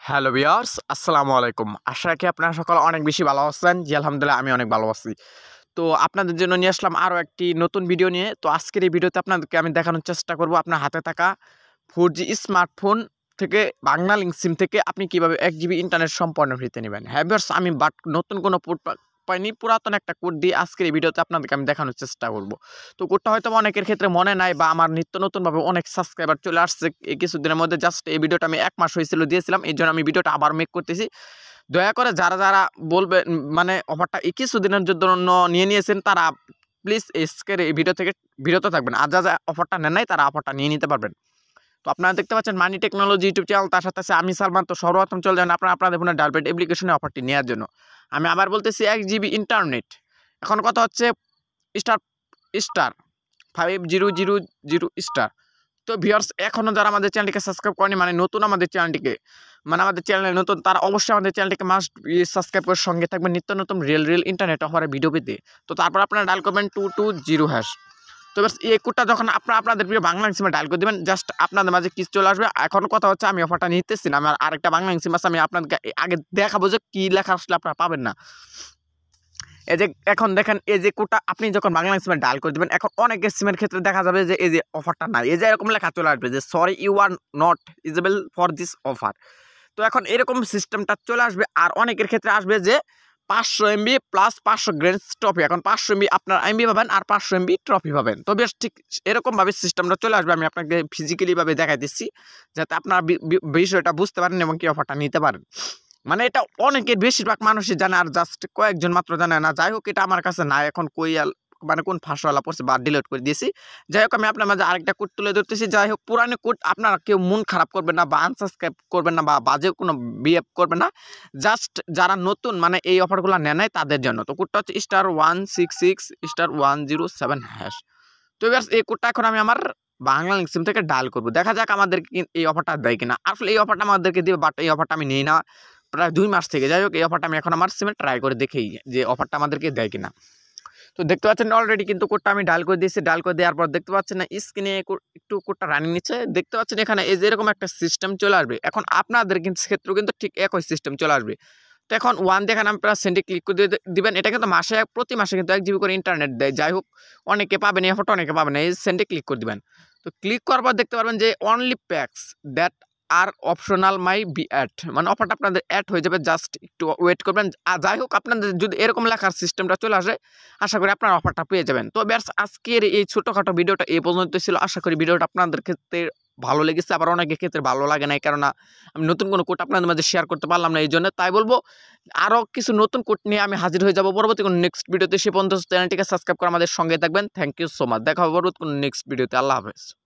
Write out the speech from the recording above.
Hello viewers, আসসালামু আলাইকুম। আশা রাখি আপনারা সকলে অনেক বেশি ভালো আছেন। জি, আলহামদুলিল্লাহ আমি অনেক ভালো আছি। তো আপনাদের জন্য নিয়ে আসলাম আরও একটি নতুন ভিডিও নিয়ে। তো আজকের এই ভিডিওতে আপনাদেরকে আমি দেখানোর চেষ্টা করব আপনার হাতে থাকা 4G স্মার্টফোন থেকে বাংলালিংক সিম থেকে আপনি কিভাবে 1 জিবি ইন্টারনেট সম্পূর্ণ ফ্রিতে নেবেন। হ্যাঁ ভিউয়ার্স, আমি নতুন কোনো কোড পাইনি, পুরাতন একটা কোড দিয়ে আজকের এই ভিডিওতে আপনাদেরকে আমি দেখানোর চেষ্টা করব। তো কোডটা হয়তো অনেকের ক্ষেত্রে মনে নাই বা আমার নিত্য নতুনভাবে অনেক সাবস্ক্রাইবার চলে আসছে এই কিছুদিনের মধ্যে। জাস্ট এই ভিডিওটা আমি 1 মাস হয়েছিল দিয়েছিলাম, এই জন্য আমি ভিডিওটা আবার মেক করতেছি। দয়া করে যারা যারা বলবেন মানে অফারটা এই কিছুদিনের জন্য নিয়ে নিয়েছেন তারা প্লিজ আজকের এই ভিডিও থেকে বিরত থাকবেন। আর যা অফারটা নেন নাই তারা অফারটা নিয়ে নিতে পারবেন। তো আপনারা দেখতে পাচ্ছেন মানি টেকনোলজি ইউটিউব চ্যানেল, তার সাথে আছে আমি সালমান। তো সর্বপ্রথম চলে যান আপনাদের ফোনে ডায়ালপ্যাড অ্যাপ্লিকেশনে অফারটি নেওয়ার জন্য। আমি আবার বলতেছি 1 জিবি ইন্টারনেট। এখন কথা হচ্ছে স্টার স্টার 5000 স্টার। তো ভিউয়ার্স, এখনও যারা আমাদের চ্যানেলটিকে সাবস্ক্রাইব করেনি মানে নতুন আমাদের চ্যানেলটিকে আমাদের চ্যানেলে নতুন, তারা অবশ্যই আমাদের চ্যানেলটিকে মাস্ট সাবস্ক্রাইব করে সঙ্গে থাকবেন নিত্য নতুন রিয়েল ইন্টারনেট অফারের ভিডিও পেতে। তো তারপর আপনারা ডায়াল করবেন 220#। তো এবার এই কোডটা যখন আপনাদের প্রিয় বাংলা সিমে ডায়াল করে দেবেন, জাস্ট আপনাদের মাঝে কিছু চলে আসবে। এখন কথা হচ্ছে আমি অফারটা নিতেছি না, আমার আরেকটা বাংলা সিম আছে, আমি আপনাদেরকে আগে দেখাবো যে কী লেখা আসলে আপনারা পাবেন না। এই যে এখন দেখেন, এই যে কোডটা আপনি যখন বাংলা সিমে ডায়াল করে দেবেন, এখন অনেকের সিমের ক্ষেত্রে দেখা যাবে যে এই যে অফারটা নাই, এই যে এরকম লেখা চলে আসবে যে sorry you are not eligible for this offer. তো এখন এরকম সিস্টেমটা চলে আসবে। আর অনেকের ক্ষেত্রে আসবে যে 500 MB প্লাস 500 গ্রেন্স ট্রফি। এখন 500 MB আপনার এমবি পাবেন আর 500 MB ট্রফি পাবেন। তো বেশ ঠিক এরকমভাবে সিস্টেমটা চলে আসবে। আমি আপনাকে ফিজিক্যালিভাবে দেখাই দিচ্ছি যাতে আপনারা বিষয়টা বুঝতে পারেন এবং কি অফারটা নিতে পারেন। মানে এটা অনেকের বেশিরভাগ মানুষই জানে, আর জাস্ট কয়েকজন মাত্র জানে না। যাই হোক, এটা আমার কাছে নাই এখন, মানে কোন ফাঁসওয়ালা পড়ছে বা ডিলিট করে দিয়েছি। যাই হোক, আমি আপনার মাঝে আরেকটা কোড তুলে ধরতেছি। যাই হোক, পুরানো কোড আপনারা কেউ মন খারাপ করবেন না বা আনসাবস্ক্রাইব করবেন না বা বাজে কোনো বিহেভ করবেন না। জাস্ট যারা নতুন মানে এই অফারগুলো নেয় নাই তাদের জন্য। তো কোডটা হচ্ছে *166*107#। তো এবার এই কোডটা এখন আমি আমার বাংলালিংক সিম থেকে ডায়াল করবো। দেখা যাক আমাদেরকে এই অফারটা দেয় কিনা। আসলে এই অফারটা আমাদেরকে দিবে, বাট এই অফারটা আমি নিই না প্রায় 2 মাস থেকে। যাই হোক, এই অফারটা আমি এখন আমার সিমে ট্রাই করে দেখেই যে অফারটা আমাদেরকে দেয় কিনা। তো দেখতে পাচ্ছেন অলরেডি কিন্তু কোডটা আমি ডায়াল করে দিয়েছি। ডায়াল করে দেওয়ার পর দেখতে পাচ্ছেন না স্ক্রিনে একটু কোডটা রানিং নিচ্ছে। দেখতে পাচ্ছেন এখানে এই যে এরকম একটা সিস্টেম চলে আসবে। এখন আপনাদের ক্ষেত্রেও কিন্তু ঠিক একই সিস্টেম চলে আসবে। তো এখন 1 দেখেন আপনারা সেন্ডে ক্লিক করে দিবেন। এটা কিন্তু প্রতি মাসে কিন্তু 1 জিবি করে ইন্টারনেট দেয়। যাই হোক, অনেকে পাবেন এই অফারটা, অনেকে পাবেন না। এই সেন্ডে ক্লিক করে দিবেন। তো ক্লিক করার পর দেখতে পারবেন যে only packs that are optional may be add, মানে অফারটা আপনাদের অ্যাড হয়ে যাবে। জাস্ট একটু ওয়েট করবেন। আর যাই হোক, আপনাদের যদি এরকম লেখার সিস্টেমটা চলে আসে, আশা করি আপনারা অফারটা পেয়ে যাবেন। তো ব্যাস আজকের এই ছোটোখাটো ভিডিওটা এই পর্যন্ত ছিল। আশা করি ভিডিওটা আপনাদের ক্ষেত্রে ভালো লেগেছে, আবার অনেকের ক্ষেত্রে ভালো লাগে নাই, কেননা আমি নতুন কোনো কোড আপনাদের মাঝে শেয়ার করতে পারলাম না। এই জন্য তাই বলবো আরও কিছু নতুন কোড নিয়ে আমি হাজির হয়ে যাব পরবর্তী কোনো নেক্সট ভিডিওতে। সে পর্যন্ত চ্যানেলটিকে সাবস্ক্রাইব করে আমাদের সঙ্গে থাকবেন। Thank you so much. দেখা হবে পরবর্তী কোনো নেক্সট ভিডিওতে। আল্লাহ হাফেজ।